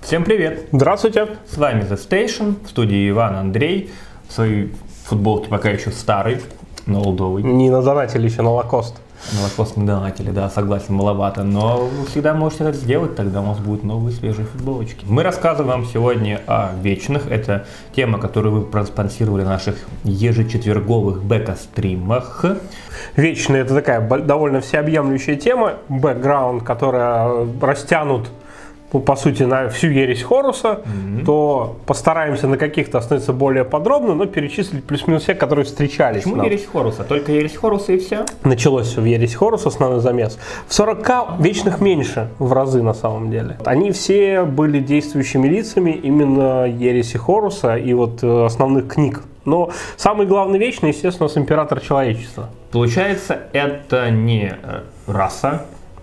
Всем привет! Здравствуйте! С вами The Station, в студии Иван, Андрей. В своей футболке пока еще старый, но олдовый. Не надонатили еще на лакост. На лакост не донатили, да, согласен, маловато. Но вы всегда можете это сделать, тогда у нас будут новые свежие футболочки. Мы рассказываем вам сегодня о вечных. Это тема, которую вы проспонсировали в наших ежечетверговых бэка-стримах. Вечные — это такая довольно всеобъемлющая тема, бэкграунд, которая растянут, по сути, на всю ересь Хоруса, то постараемся на каких-то остановиться более подробно, но перечислить плюс-минус все, которые встречались. Почему ересь Хоруса? Только ересь Хоруса и все? Началось все в ересь Хоруса, основной замес. В 40 вечных меньше в разы на самом деле. Они все были действующими лицами именно ереси Хоруса и вот основных книг. Но самый главный вечный, естественно, у нас император человечества. Получается, это не раса.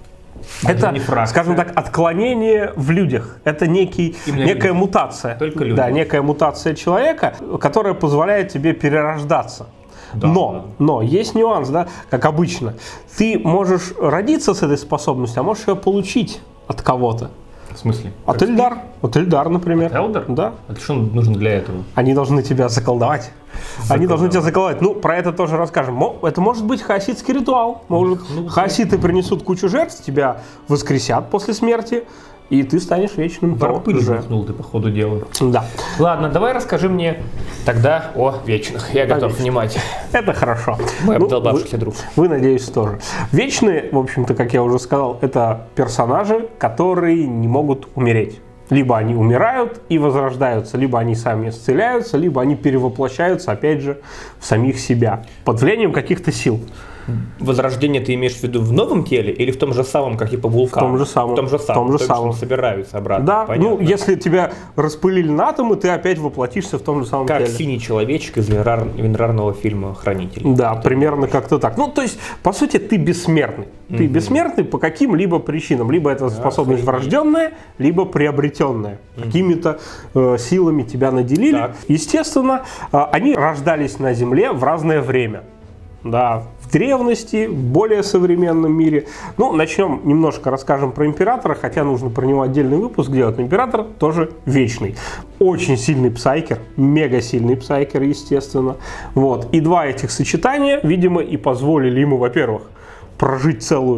Это, скажем так, отклонение в людях. Это некая мутация. Только люди. Да, некая мутация человека, которая позволяет тебе перерождаться. Да, но есть нюанс, да, как обычно. Ты можешь родиться с этой способностью, а можешь ее получить от кого-то. В смысле? От Эльдар. От Эльдар, например. От Эльдар? Да. А что нужно для этого? Они должны тебя заколдовать. Они должны тебя заколдовать. Ну, про это тоже расскажем. Это может быть хаоситский ритуал. Хаоситы принесут кучу жертв, тебя воскресят после смерти, и ты станешь вечным. Пыль ты по ходу дела. Да. Ладно, давай расскажи мне тогда о вечных. Я готов внимать. Это хорошо. Мой обдолбавшийся друг. Вы, надеюсь, тоже. Вечные, в общем-то, как я уже сказал, это персонажи, которые не могут умереть. Либо они умирают и возрождаются, либо они сами исцеляются, либо они перевоплощаются, опять же, в самих себя, под влиянием каких-то сил. Возрождение ты имеешь в виду в новом теле или в том же самом, как и по вулкану? В том же самом. В том же самом. Собираются обратно. Да, понятно. Ну, если тебя распылили на атомы, ты опять воплотишься в том же самом теле. Как синий человечек из винрарного фильма «Хранитель». Да, примерно как-то так. Ну, то есть, по сути, ты бессмертный. Ты бессмертный по каким-либо причинам. Либо это способность врожденная, либо приобретенная. Какими-то силами тебя наделили. Так. Естественно, они рождались на Земле в разное время. Да, в древности, в более современном мире. Ну, начнем немножко, расскажем про императора, хотя нужно про него отдельный выпуск делать. Но император тоже вечный. Очень сильный псайкер, мега сильный псайкер, естественно. Вот. И два этих сочетания, видимо, и позволили ему, во-первых, прожить целую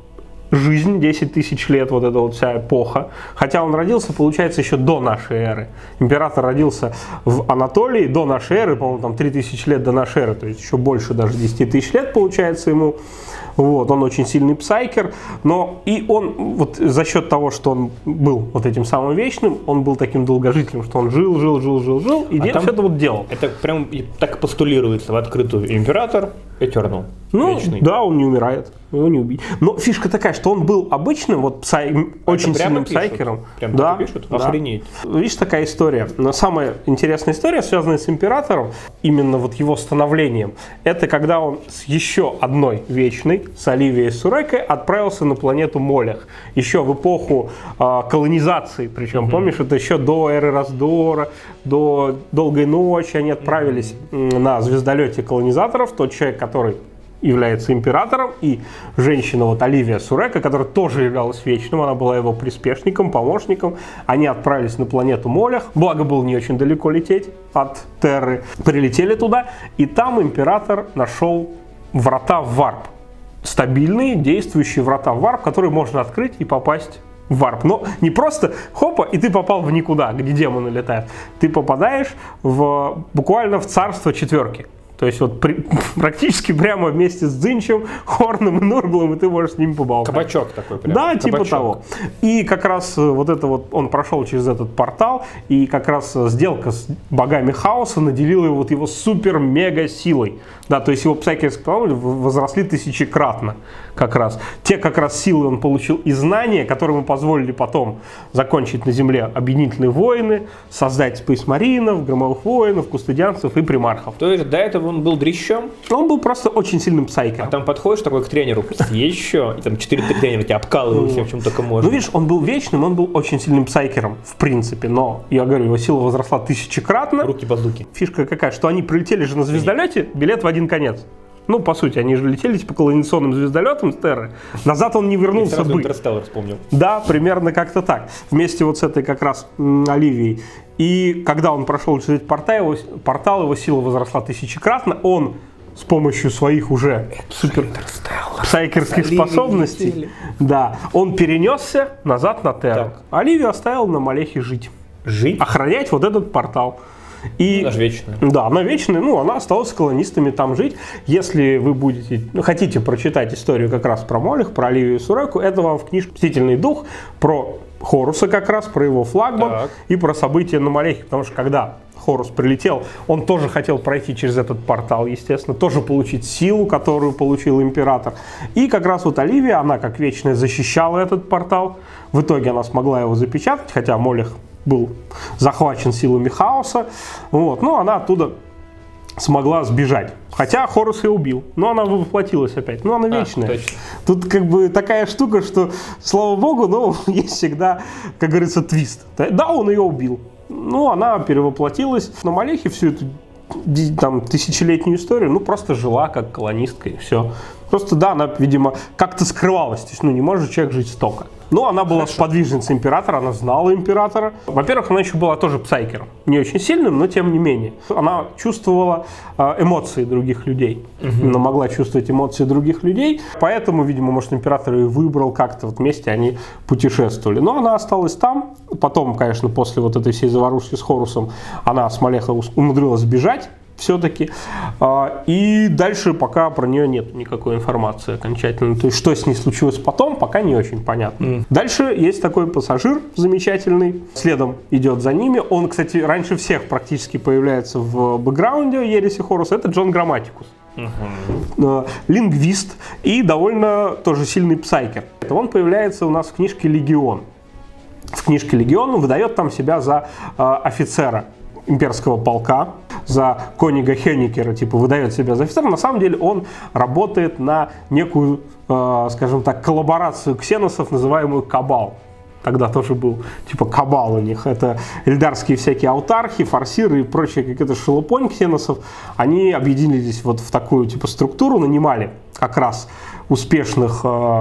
жизнь, 10 тысяч лет, вот эта вот вся эпоха. Хотя он родился, получается, еще до нашей эры. Император родился в Анатолии до нашей эры, по-моему, там 3000 лет до нашей эры, то есть еще больше даже 10 тысяч лет, получается, ему. Вот, он очень сильный псайкер, но и он, вот за счет того, что он был вот этим самым вечным, он был таким долгожителем, что он жил, и все это вот делал. Это прям так постулируется в открытую: император Eternal. Ну, вечный. Да, он не умирает, его не убить. Но фишка такая, что он был обычным, вот очень сильным псайкером. Прям да, пишут? Да. Охренеть. Видишь, такая история. Но самая интересная история, связанная с императором, именно вот его становлением, это когда он с еще одной вечной, с Оливией Сурекой, отправился на планету Молех. Еще в эпоху колонизации, причем, помнишь, это еще до эры раздора, до долгой ночи они отправились на звездолете колонизаторов. Тот человек, который является императором, и женщина вот Оливия Сурека, которая тоже являлась вечным, она была его приспешником, помощником. Они отправились на планету Молех, благо было не очень далеко лететь от Терры. Прилетели туда, и там император нашел врата в варп. Стабильные, действующие врата в варп, которые можно открыть и попасть в варп. Но не просто хопа, и ты попал в никуда, где демоны летают. Ты попадаешь буквально в царство четверки. То есть вот практически прямо вместе с Дзинчем, Хорном и Нурглом, и ты можешь с ними поболтать. Кабачок такой прям. Да, типа того. И как раз вот это вот, он прошел через этот портал, и как раз сделка с богами хаоса наделила его вот его супер-мега силой. Да, то есть его псайкерские таланты возросли тысячекратно как раз. Те как раз силы он получил и знания, которые ему позволили потом закончить на земле объединительные войны, создать спейсмаринов, громовых воинов, кустодианцев и примархов. То есть до этого он был дрищом? Он был просто очень сильным псайкером. А там подходишь такой к тренеру, еще, и там 4 тренера тебя обкалывают всем, чем только можно. Ну видишь, он был вечным, он был очень сильным псайкером, в принципе, но, я говорю, его сила возросла тысячекратно. Руки-базуки. Фишка какая, что они прилетели же на звездолете, билет в один конец. Ну, по сути, они же летели по колонизационным звездолетам с Терры. Назад он не вернулся бы. Интерстеллар вспомнил. Да, примерно как-то так. Вместе вот с этой как раз Оливией. И когда он прошел через эти порталы, его сила возросла тысячекратно. Он с помощью своих уже супер псайкерских способностей, да, он перенесся назад на Терру. Оливию оставил на Малехе жить. Жить? Охранять вот этот портал. И, она же вечная. Да, она вечная, ну, она осталась с колонистами там жить. Если вы хотите прочитать историю как раз про Молех, про Оливию и Суреку, это вам в книжке «Мстительный дух» про Хоруса как раз, про его флагман и про события на Малехе, потому что когда Хорус прилетел, он тоже хотел пройти через этот портал, естественно, тоже получить силу, которую получил император. И как раз вот Оливия, она как вечная защищала этот портал. В итоге она смогла его запечатать, хотя Молех был захвачен силами хаоса. Вот. Но она оттуда смогла сбежать. Хотя Хорус ее убил. Но она воплотилась опять. Но она вечная. Точно. Тут как бы такая штука, что, слава богу, но есть всегда, как говорится, твист. Да, он ее убил. Ну, она перевоплотилась на Малехе, всю эту там тысячелетнюю историю, ну, просто жила как колонистка и все. Просто, да, она, видимо, как-то скрывалась. То есть, ну, не может человек жить столько. Но она была сподвижницей императора, она знала императора. Во-первых, она еще была тоже псайкером. Не очень сильным, но тем не менее. Она чувствовала эмоции других людей. Она могла чувствовать эмоции других людей. Поэтому, видимо, может, император ее выбрал как-то. Вот вместе они путешествовали. Но она осталась там. Потом, конечно, после вот этой всей заварушки с Хорусом, она с Малеха умудрилась сбежать все-таки. И дальше пока про нее нет никакой информации окончательно. То есть, что с ней случилось потом, пока не очень понятно. Дальше есть такой пассажир замечательный. Следом идет за ними. Он, кстати, раньше всех практически появляется в бэкграунде Ереси Хоруса. Это Джон Грамматикус. Лингвист и довольно тоже сильный псайкер. Он появляется у нас в книжке «Легион». В книжке «Легион» он выдает там себя за офицера имперского полка, за Конига Хёникера, типа выдает себя за офицера. На самом деле он работает на некую, скажем так, коллаборацию ксеносов, называемую Кабал. Тогда тоже был типа Кабал у них. Это эльдарские всякие аутархи, форсиры и прочие какие-то шелупонь ксеносов. Они объединились вот в такую типа структуру, нанимали как раз успешных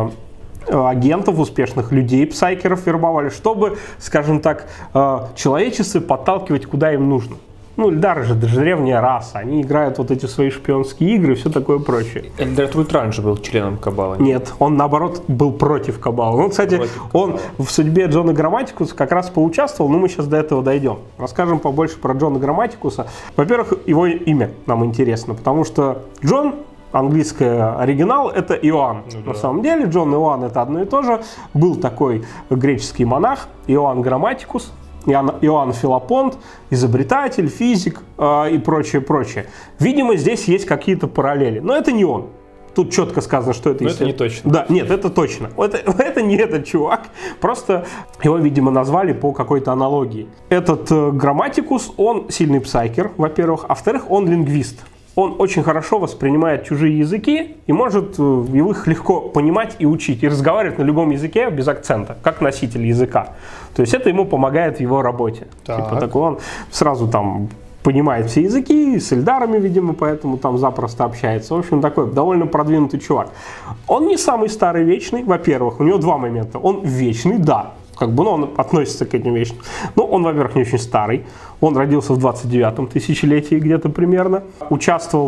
агентов, успешных людей, псайкеров вербовали, чтобы, скажем так, человечество подталкивать куда им нужно. Ну, Эльдары же, даже древняя раса, они играют вот эти свои шпионские игры и все такое прочее. Эльдар Тультран же был членом Кабала. Нет, он наоборот был против Кабала. Ну, кстати, он в судьбе Джона Грамматикуса как раз поучаствовал, но мы сейчас до этого дойдем. Расскажем побольше про Джона Грамматикуса. Во-первых, его имя нам интересно, потому что Джон, английский оригинал, это Иоанн. Ну, да. На самом деле Джон и Иоанн это одно и то же. Был такой греческий монах Иоанн Грамматикус, Иоанн Филопонт, изобретатель, физик и прочее, прочее. Видимо, здесь есть какие-то параллели, но это не он. Тут четко сказано, что это... Но это не точно. Да, нет, это точно. Это не этот чувак. Просто его, видимо, назвали по какой-то аналогии. Этот Грамматикус, он сильный псайкер, во-первых. А во-вторых, он лингвист. Он очень хорошо воспринимает чужие языки и может их легко понимать и учить. И разговаривать на любом языке без акцента, как носитель языка. То есть это ему помогает в его работе. Типа такой он сразу там понимает все языки, с эльдарами, видимо, поэтому там запросто общается. В общем, такой довольно продвинутый чувак. Он не самый старый вечный, во-первых. У него два момента. Он вечный, да. Как бы, ну, он относится к этим вещам. Но он, во-первых, не очень старый. Он родился в 29-м тысячелетии где-то примерно. Участвовал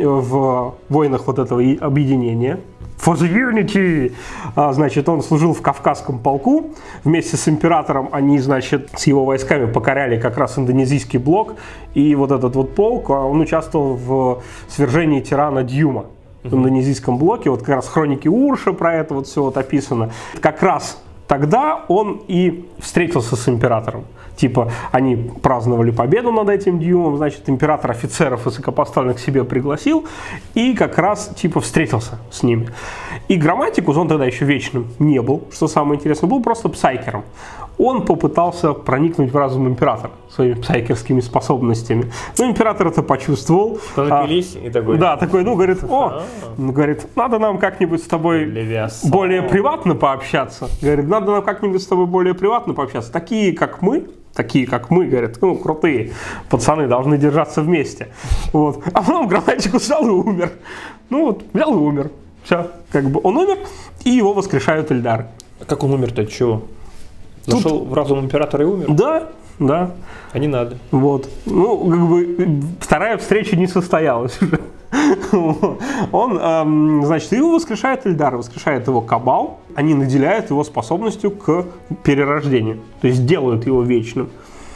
в войнах вот этого объединения. For the Unity! Значит, он служил в Кавказском полку. Вместе с императором они, значит, с его войсками покоряли как раз индонезийский блок. И вот этот вот полк, он участвовал в свержении тирана Дьюма в индонезийском блоке. Вот как раз хроники Урша про это вот все вот описано. Как раз тогда он и встретился с императором. Типа, они праздновали победу над этим Дьюмом, значит, император офицеров высокопоставленных к себе пригласил и как раз, типа, встретился с ними. И Грамматикус, он тогда еще вечным не был, что самое интересное, был просто псайкером. Он попытался проникнуть в разум императора своими псайкерскими способностями. Но император это почувствовал. Напились и такой. Да, такой, ну, говорит, говорит, надо нам как-нибудь с тобой более приватно пообщаться. Говорит, надо нам как-нибудь с тобой более приватно пообщаться. Такие, как мы, такие, как мы, говорят, ну, крутые пацаны, должны держаться вместе. Вот. А потом Грамматикус взял и умер. Ну вот, взял и умер. Все, как бы он умер, и его воскрешают Эльдары. А как он умер-то, от чего? Зашел в разум императора и умер? Да, да. А не надо. Вот. Ну, как бы, вторая встреча не состоялась уже. Он, значит, его воскрешает Эльдар, воскрешает его Кабал. Они наделяют его способностью к перерождению. То есть делают его вечным.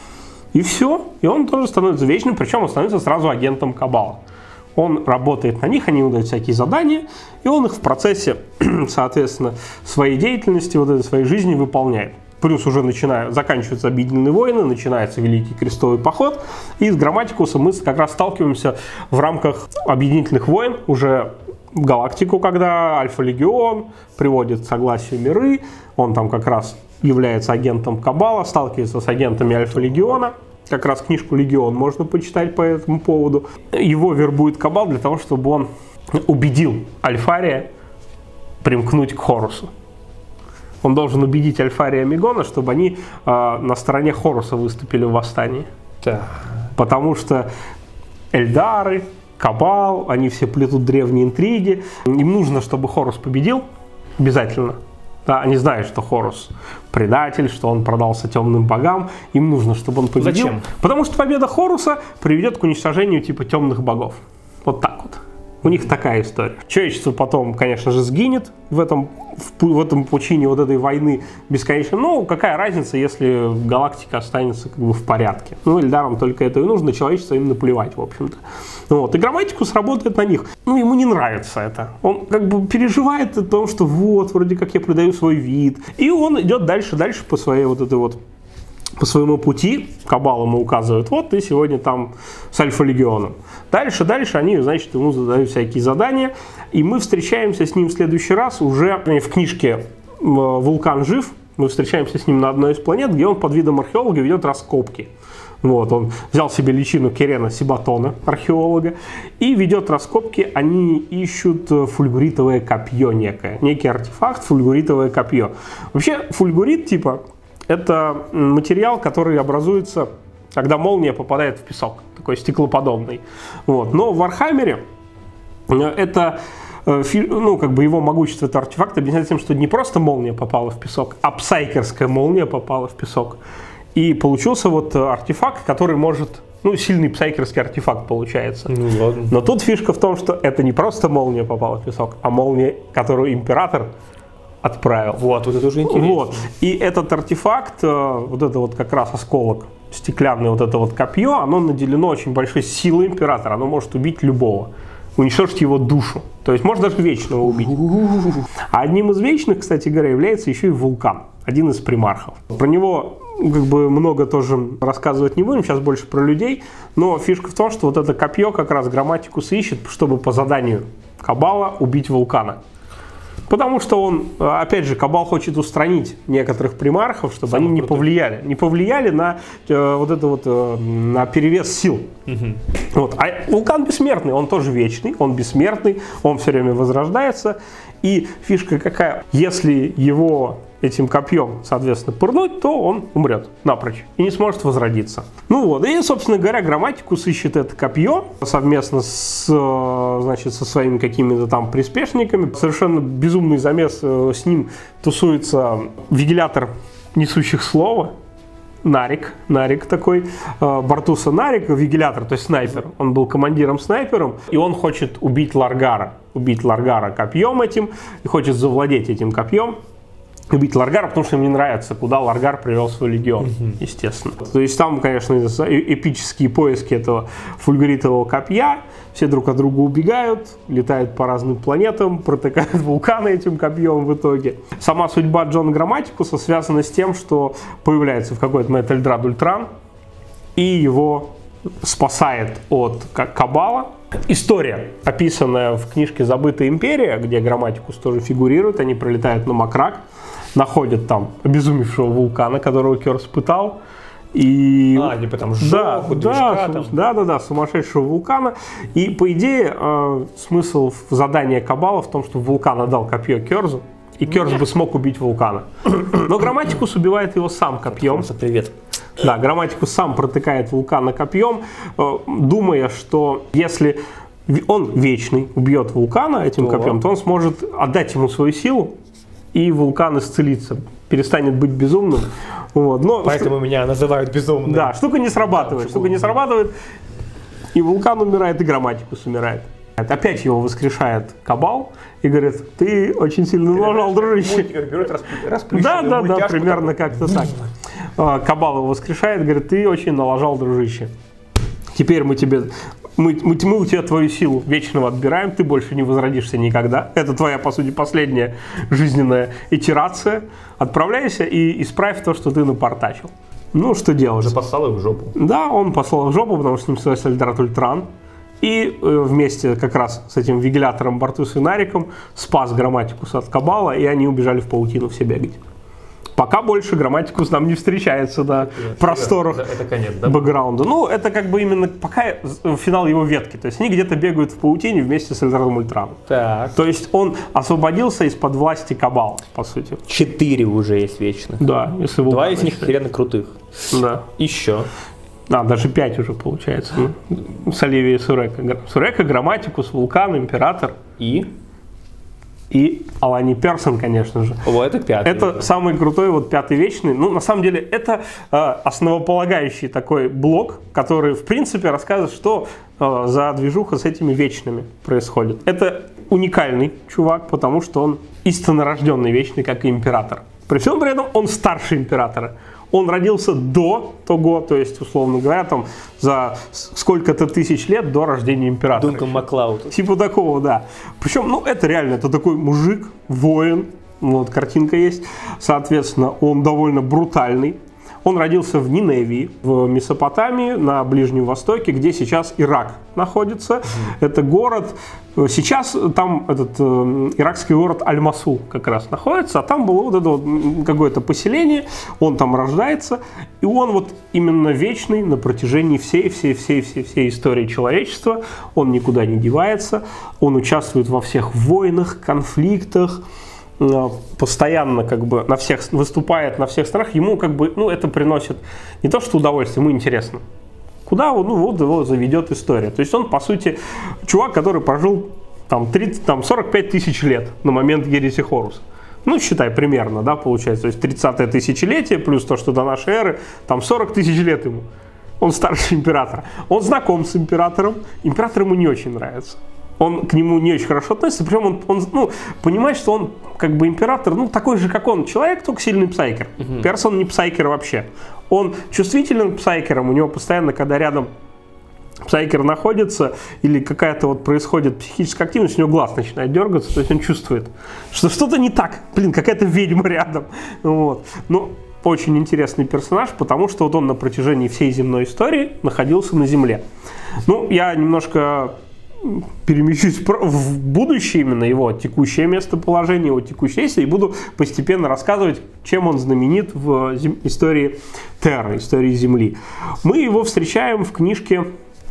И все. И он тоже становится вечным, причем он становится сразу агентом Кабала. Он работает на них, они ему дают всякие задания, и он их в процессе, соответственно, своей деятельности, вот этой своей жизни выполняет. Плюс уже заканчиваются объединенные войны, начинается Великий Крестовый поход, и с Грамматикусом мы как раз сталкиваемся в рамках объединительных войн уже в галактику, когда Альфа-Легион приводит к согласию миры, он там как раз является агентом Кабала, сталкивается с агентами Альфа-Легиона. Как раз книжку «Легион» можно почитать по этому поводу. Его вербует Кабал для того, чтобы он убедил Альфария примкнуть к Хорусу. Он должен убедить Альфария и Мегона, чтобы они на стороне Хоруса выступили в восстании. Да. Потому что Эльдары, Кабал, они все плетут древние интриги. Им нужно, чтобы Хорус победил обязательно. Да, они знают, что Хорус предатель, что он продался темным богам. Им нужно, чтобы он победил. Зачем? Потому что победа Хоруса приведет к уничтожению типа темных богов. Вот так вот. У них такая история. Человечество потом, конечно же, сгинет в этом пучине вот этой войны бесконечно. Ну, какая разница, если галактика останется как бы в порядке. Ну, Эльдарам только это и нужно, человечество им наплевать, в общем-то. Вот. И Грамматикус работает на них. Ну, ему не нравится это. Он как бы переживает о том, что вот, вроде как я предаю свой вид. И он идет дальше по своей вот этой вот по своему пути. Кабал ему указывает, вот ты сегодня там с Альфа-Легионом. Дальше они, значит, ему задают всякие задания. И мы встречаемся с ним в следующий раз уже в книжке «Вулкан жив». Мы встречаемся с ним на одной из планет, где он под видом археолога ведет раскопки. Вот, он взял себе личину Керена Сибатона, археолога, и ведет раскопки. Они ищут фульгуритовое копье некое. Некий артефакт, фульгуритовое копье. Вообще, фульгурит, типа, это материал, который образуется, когда молния попадает в песок, такой стеклоподобный. Вот. Но в Вархаммере это, ну, как бы его могущество, это артефакт объясняется тем, что не просто молния попала в песок, а псайкерская молния попала в песок. И получился вот артефакт, который может, ну, сильный псайкерский артефакт получается. Ну ладно. Но тут фишка в том, что это не просто молния попала в песок, а молния, которую император отправил. Вот это уже интересно. Вот. И этот артефакт, вот это вот как раз осколок, стеклянное вот это вот копье, оно наделено очень большой силой императора. Оно может убить любого, уничтожить его душу. То есть может даже вечного убить. А одним из вечных, кстати говоря, является еще и Вулкан, один из примархов. Про него как бы много тоже рассказывать не будем, сейчас больше про людей. Но фишка в том, что вот это копье как раз Грамматикус ищет, чтобы по заданию Кабала убить Вулкана. Потому что он, опять же, Кабал хочет устранить некоторых примархов, чтобы они не повлияли на вот это вот, на перевес сил. Вот. А Вулкан бессмертный, он тоже вечный, он бессмертный, он все время возрождается. И фишка какая, если его этим копьем, соответственно, пырнуть, то он умрет напрочь и не сможет возродиться. Ну вот, и, собственно говоря, Грамматикус ищет это копье совместно с, значит, со своими какими-то там приспешниками. Совершенно безумный замес, с ним тусуется вигилятор несущих слова, Нарик такой, Бартуса Нарик, вигилятор, то есть снайпер. Он был командиром-снайпером, и он хочет убить Ларгара копьем этим, и хочет завладеть этим копьем. Убить Ларгара, потому что им не нравится, куда Ларгар привел свой легион, естественно. То есть там, конечно, эпические поиски этого фульгуритового копья, все друг от друга убегают, летают по разным планетам, протыкают вулканы этим копьем в итоге. Сама судьба Джона Грамматикуса связана с тем, что появляется в какой-то момент Эльдрад Ультран, и его спасает от Кабала. История, описанная в книжке «Забытая империя», где Грамматикус тоже фигурирует, они прилетают на Макрак, находят там обезумевшего вулкана, которого Керс пытал. И... типа там сжёг, да, сумасшедшего вулкана. И по идее смысл задания Кабала в том, что вулкан отдал копье Керзу, и Керс бы смог убить вулкана. Но Грамматикус убивает его сам копьем. Привет. Да, Грамматикус сам протыкает вулкана копьем, думая, что если он вечный, убьет вулкана этим копьем, то он сможет отдать ему свою силу, и вулкан исцелится, перестанет быть безумным. Вот. Но поэтому меня называют безумным. Да, штука не срабатывает, и вулкан умирает, и Грамматикус умирает. Опять его воскрешает Кабал и говорит: ты очень сильно налажал, дружище. Да, примерно как-то так. Кабал его воскрешает, говорит: ты очень налажал, дружище. Теперь мы у тебя твою силу вечного отбираем, ты больше не возродишься никогда. Это твоя, по сути, последняя жизненная итерация. Отправляйся и исправь то, что ты напортачил. Ну, что делать? Уже послал их в жопу. Да, он послал их в жопу, потому что с ним связался Альдерат Ультран. И вместе как раз с этим вигилятором Бартус Инариком спас Грамматикуса от Кабала, и они убежали в паутину все бегать. Пока больше Грамматикус нам не встречается на просторах это конец, да? бэкграунда. Ну, это как бы именно пока финал его ветки. То есть они где-то бегают в паутине вместе с Альдератом Ультраном. Так. То есть он освободился из-под власти Кабала, по сути. 4 уже есть вечных. Да, если 2 из них хрена крутых. Да. Еще. Даже 5 уже получается. С Оливией и Сурека. Сурека, Грамматикус, Вулкан, Император. И Алани Персон, конечно же. О, это 5. Это уже самый крутой, вот 5-й вечный. Ну, на самом деле, это основополагающий такой блок, который, в принципе, рассказывает, что за движуха с этими вечными происходит. Это уникальный чувак, потому что он истинно рожденный вечный, как и Император. При всем при этом он старше Императора. Он родился до того, то есть, условно говоря, там, за сколько-то тысяч лет до рождения Императора. Дункан Маклауд. Типа такого, да. Причем, ну, это реально, это такой мужик, воин, вот, картинка есть. Соответственно, он довольно брутальный. Он родился в Ниневии, в Месопотамии, на Ближнем Востоке, где сейчас Ирак находится. Это город, сейчас там этот иракский город Аль-Масул как раз находится, а там было вот это вот какое-то поселение, он там рождается, и он вот именно вечный на протяжении всей истории человечества. Он никуда не девается, он участвует во всех войнах, конфликтах, постоянно как бы выступает на всех странах, ему как бы, ну, это приносит не то что удовольствие, ему интересно. Куда вот его заведет история. То есть он, по сути, чувак, который прожил там 45 тысяч лет на момент ереси Хоруса. Ну, считай, примерно, да, получается. То есть 30-е тысячелетие, плюс то, что до нашей эры, там 40 тысяч лет ему. Он старше императора. Он знаком с императором. Император ему не очень нравится. Он к нему не очень хорошо относится, причем он понимает, что он как бы император, ну, такой же, как он, человек, только сильный псайкер. Персон не псайкер вообще. Он чувствителен к псайкерам, у него постоянно, когда рядом псайкер находится или какая-то вот происходит психическая активность, у него глаз начинает дергаться, то есть он чувствует, что что-то не так, какая-то ведьма рядом. Вот. Но очень интересный персонаж, потому что вот он на протяжении всей земной истории находился на Земле. Ну, я немножко перемещусь в будущее, именно его текущее местоположение, его текущее действие, и буду постепенно рассказывать, чем он знаменит в истории Терры, истории Земли. Мы его встречаем в книжке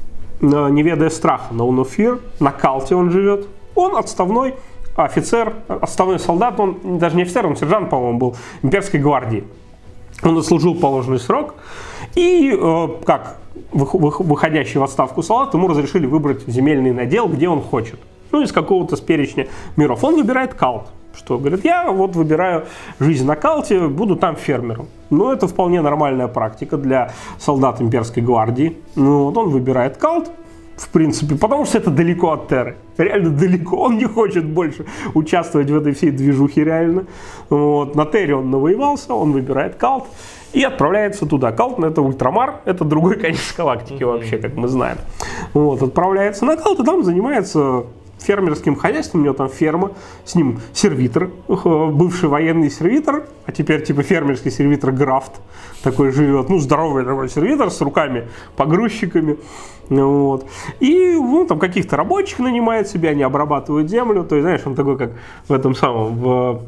«Не ведая страха», No No Fear, на Калте он живет. Он отставной офицер, отставной солдат, он даже не офицер, он сержант, по-моему, был имперской гвардии. Он отслужил положенный срок, и как выходящий в отставку солдат, ему разрешили выбрать земельный надел, где он хочет. Ну, из какого-то с перечня миров. Он выбирает Калт. Что, говорит, я вот выбираю жизнь на Калте, буду там фермером. Ну, это вполне нормальная практика для солдат имперской гвардии. Ну, вот он выбирает Калт, в принципе, потому что это далеко от Терры. Реально далеко. Он не хочет больше участвовать в этой всей движухе реально. Вот. На Терре он навоевался, он выбирает Калт и отправляется туда. Калт, это ультрамар, это другой конец галактики вообще, как мы знаем. Вот. Отправляется на Калт и там занимается фермерским хозяйством, у него там ферма, с ним сервитор, бывший военный сервитор, а теперь типа фермерский сервитор Графт такой живет, ну здоровый такой сервитор с руками погрузчиками, вот. И ну, там каких-то рабочих нанимает себе, они обрабатывают землю, то есть знаешь, он такой как в этом самом, в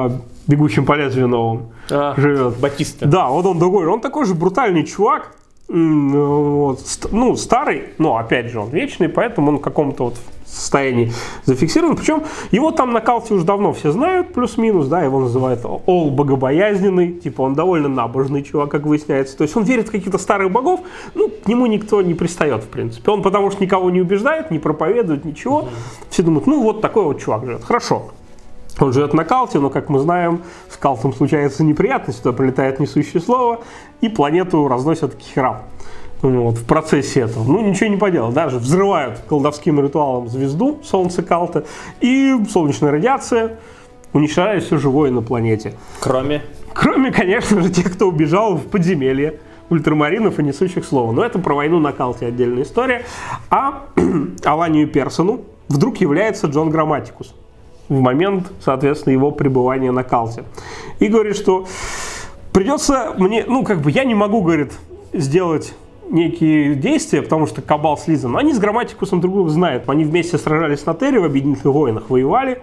«Бегущем по лезвию» новом живет. Батиста. Да, вот он такой же брутальный чувак, вот, ну, старый, но опять же он вечный, поэтому он в каком-то вот состоянии зафиксирован. Причем его там на Калте уже давно все знают, плюс-минус, да, его называют Ол богобоязненный, типа он довольно набожный чувак, как выясняется. То есть он верит в каких-то старых богов, ну, к нему никто не пристает, в принципе. Он потому что никого не убеждает, не проповедует, ничего. Все думают, ну, вот такой вот чувак живет. Хорошо. Он живет на Калте, но, как мы знаем, с Калтом случается неприятность, туда прилетает несущее слово, и планету разносят к херам. Вот, в процессе этого. Ну, ничего не поделать. Даже взрывают колдовским ритуалом звезду, солнце Калта, и солнечная радиация уничтожает все живое на планете. Кроме, конечно же, тех, кто убежал в подземелье ультрамаринов и несущих слова. Но это про войну на Калте отдельная история. А Аланию Персону вдруг является Джон Грамматикус в момент, соответственно, его пребывания на Калте. И говорит, что придется мне, ну, как бы я не могу, говорит, сделать некие действия, потому что Кабал слизан. Но они с Грамматикусом друг друга знают. Они вместе сражались на Терре, в Объединенных войнах воевали.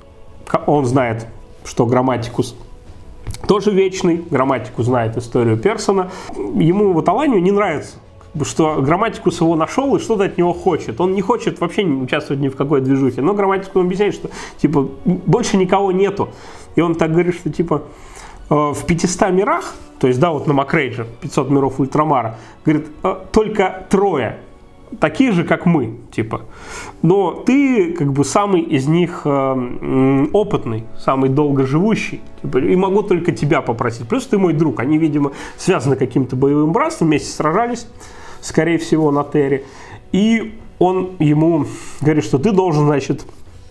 Он знает, что Грамматикус тоже вечный. Грамматикус знает историю Персона. Ему вот Аланию не нравится, что Грамматикус его нашел и что-то от него хочет. Он не хочет вообще участвовать ни в какой движухе. Но Грамматикус объясняет, что типа больше никого нету. И он так говорит, что типа в 500 мирах, то есть, да, вот на Макрейдже, 500 миров Ультрамара, говорит, только 3 такие же, как мы, типа. Но ты, как бы, самый из них опытный, самый долгоживущий, типа, и могу только тебя попросить. Плюс ты мой друг. Они, видимо, связаны каким-то боевым братством, вместе сражались, скорее всего, на Терре. И он ему говорит, что ты должен, значит,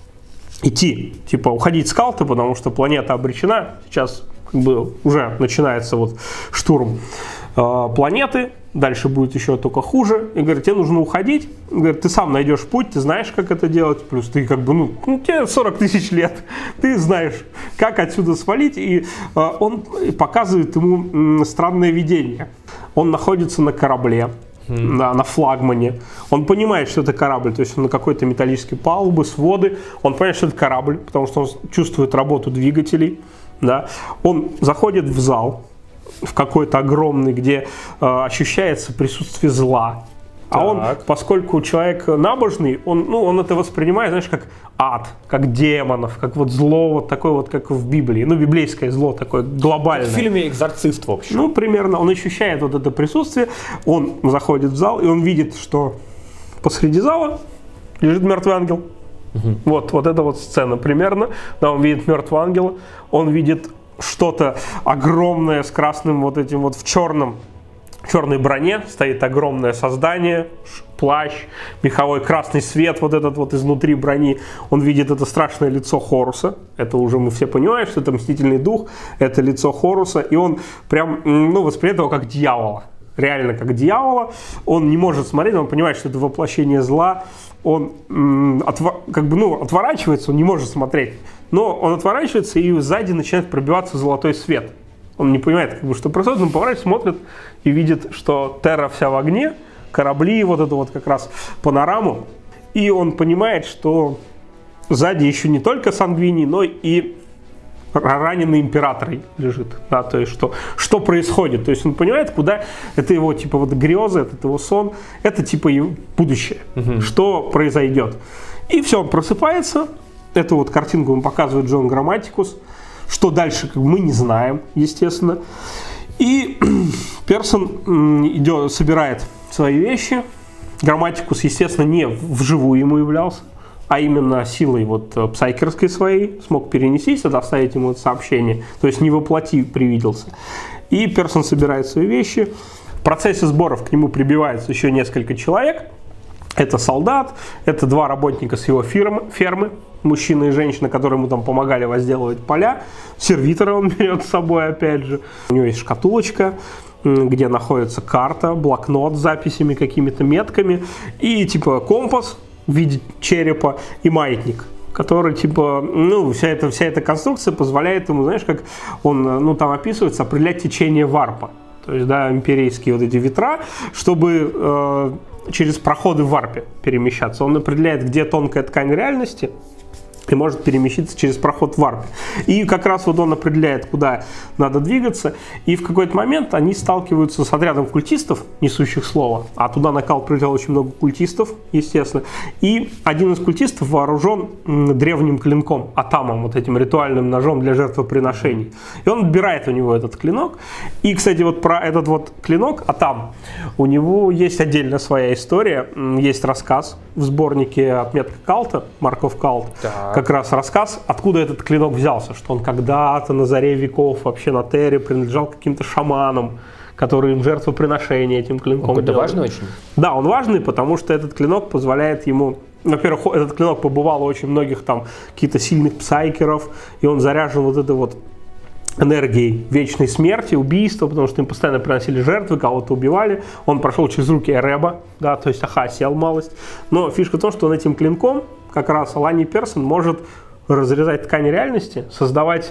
идти, типа, уходить с Калты, потому что планета обречена. Сейчас как бы уже начинается вот штурм планеты, дальше будет еще только хуже. И говорит, тебе нужно уходить. Говорит, ты сам найдешь путь, ты знаешь, как это делать. Плюс ты как бы, ну тебе 40 тысяч лет, ты знаешь, как отсюда свалить. И он показывает ему странное видение. Он находится на корабле, на флагмане. Он понимает, что это корабль, то есть он на какой-то металлической палубе, своды. Он понимает, что это корабль, потому что он чувствует работу двигателей. Да? Он заходит в зал, в какой-то огромный, где ощущается присутствие зла. А он, поскольку человек набожный, он это воспринимает, знаешь, как ад, как демонов, как вот зло, вот такое вот, как в Библии. Ну, библейское зло такое глобальное. В фильме «Экзорцист», в общем. Ну, примерно. Он ощущает вот это присутствие, он заходит в зал, и он видит, что посреди зала лежит мертвый ангел. Вот эта вот сцена примерно. Да, он видит мертвого ангела, он видит что-то огромное с красным вот этим вот в черной броне стоит огромное создание, плащ, меховой красный свет вот этот вот изнутри брони. Он видит это страшное лицо Хоруса. Это уже мы все понимаем, что это мстительный дух, это лицо Хоруса. И он прям, воспринимает его как дьявола. Реально как дьявола. Он не может смотреть, он понимает, что это воплощение зла. Он отворачивается, он не может смотреть. Но он отворачивается, и сзади начинает пробиваться золотой свет. Он не понимает, что происходит, он поворачивается, смотрит и видит, что Терра вся в огне, корабли, вот эту вот как раз панораму. И он понимает, что сзади еще не только Сангвини, но и раненый император лежит. Да, то есть, что происходит. То есть он понимает, куда это его типа вот грезы, это его сон, это типа его будущее. Что произойдет. И все, он просыпается. Эту вот картинку ему показывает Джон Грамматикус. Что дальше, мы не знаем, естественно. И Персон собирает свои вещи. Грамматикус, естественно, не вживую ему являлся, а именно силой вот псайкерской своей смог перенестись и доставить ему это сообщение. То есть не воплоти привиделся. И Персон собирает свои вещи. В процессе сборов к нему прибивается еще несколько человек. Это солдат, это 2 работника с его фермы, мужчина и женщина, которые ему там помогали возделывать поля. Сервитора он берет с собой, опять же. У него есть шкатулочка, где находится карта, блокнот с записями, какими-то метками. И типа компас в виде черепа и маятник, который типа, вся эта конструкция позволяет ему, знаешь, как он, там описывается, определять течение варпа. То есть, да, империйские вот эти ветра, чтобы через проходы в варпе перемещаться. Он определяет, где тонкая ткань реальности, и может перемещаться через проход в варпе. И как раз вот он определяет, куда надо двигаться, и в какой-то момент они сталкиваются с отрядом культистов, несущих слово, а туда на кал прилетело очень много культистов, естественно, и один из культистов вооружен древним клинком, атамом, вот этим ритуальным ножом для жертвоприношений. И он отбирает у него этот клинок, и, кстати, вот про этот вот клинок, атам, у него есть отдельно своя история, есть рассказ в сборнике «Отметка Калта», Марков Калт, как раз рассказ, откуда этот клинок взялся, что он когда-то на заре веков вообще на Терре принадлежал каким-то шаманам, которые им жертвоприношения этим клинком делали. Это важно очень? Да, он важный, потому что этот клинок позволяет ему... Во-первых, этот клинок побывал у очень многих там каких-то сильных псайкеров, и он заряжен вот этой вот энергией вечной смерти, убийства, потому что им постоянно приносили жертвы, кого-то убивали. Он прошел через руки Эреба, да, то есть Ахасиал малость. Но фишка в том, что он этим клинком, как раз Алани Персон, может разрезать ткань реальности, создавать,